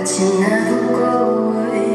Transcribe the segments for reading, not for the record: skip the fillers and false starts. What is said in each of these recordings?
but you never go away.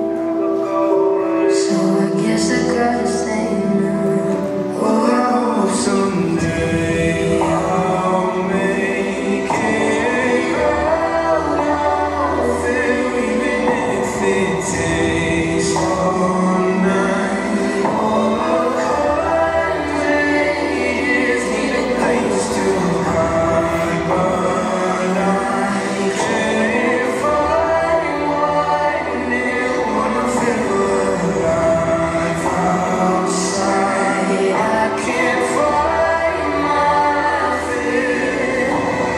So I guess I gotta stay now. Oh, I hope someday I'll make it out of it, even if it takes all night. All of 100 years need a place to hide, but I can't find one near wanna feel alive outside. I can't find my fear.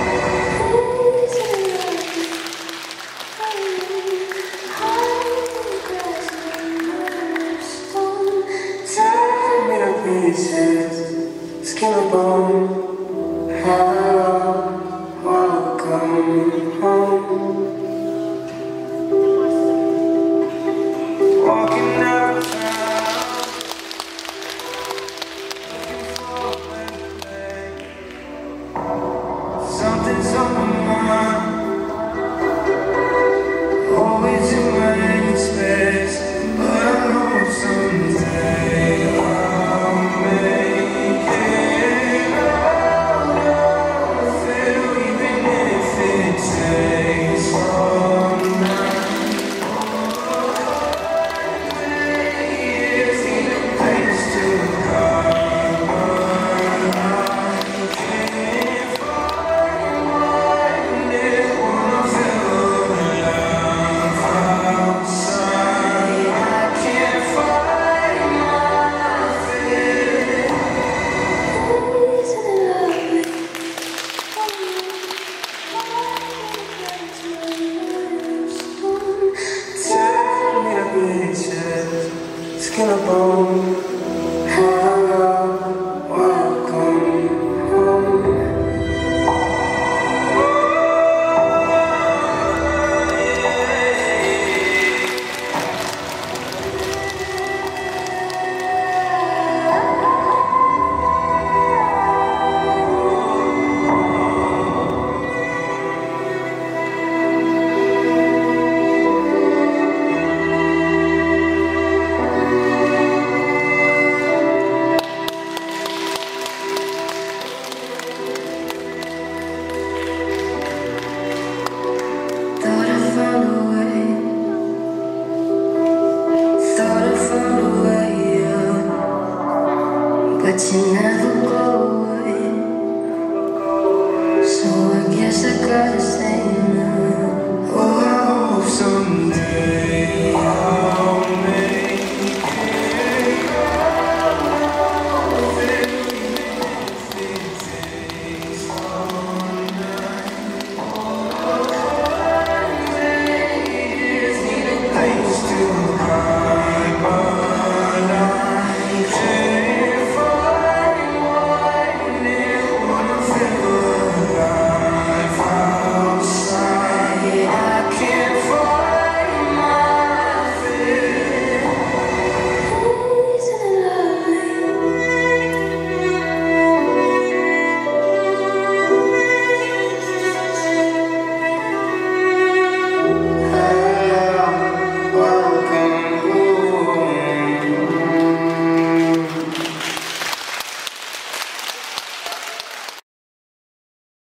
Tear me to pieces, skin and bone. Welcome home. Walking out of town, looking for a better day. Something's on my